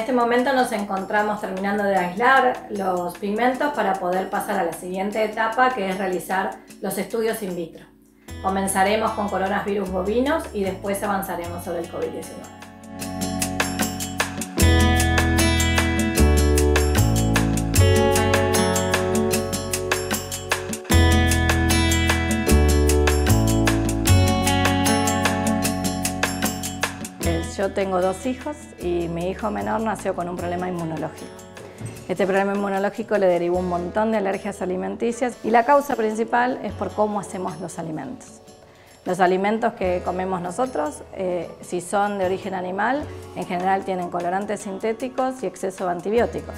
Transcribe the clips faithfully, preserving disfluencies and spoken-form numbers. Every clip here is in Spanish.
este momento nos encontramos terminando de aislar los pigmentos para poder pasar a la siguiente etapa, que es realizar los estudios in vitro. Comenzaremos con coronavirus bovinos y después avanzaremos sobre el COVID diecinueve. Yo tengo dos hijos y mi hijo menor nació con un problema inmunológico. Este problema inmunológico le derivó un montón de alergias alimenticias y la causa principal es por cómo hacemos los alimentos. Los alimentos que comemos nosotros, eh, si son de origen animal, en general tienen colorantes sintéticos y exceso de antibióticos.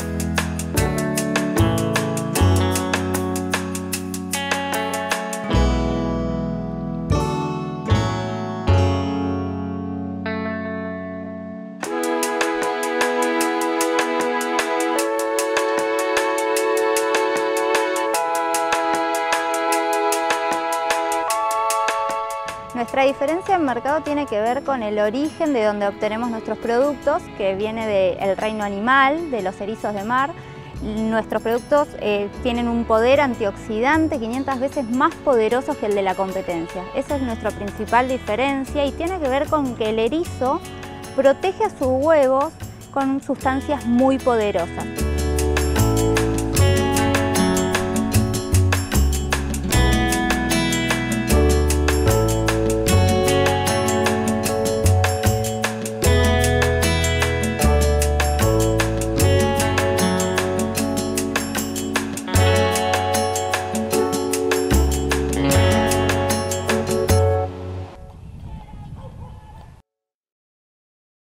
Nuestra diferencia en mercado tiene que ver con el origen de donde obtenemos nuestros productos, que viene del reino animal, de los erizos de mar. Nuestros productos eh, tienen un poder antioxidante quinientas veces más poderoso que el de la competencia. Esa es nuestra principal diferencia y tiene que ver con que el erizo protege a sus huevos con sustancias muy poderosas.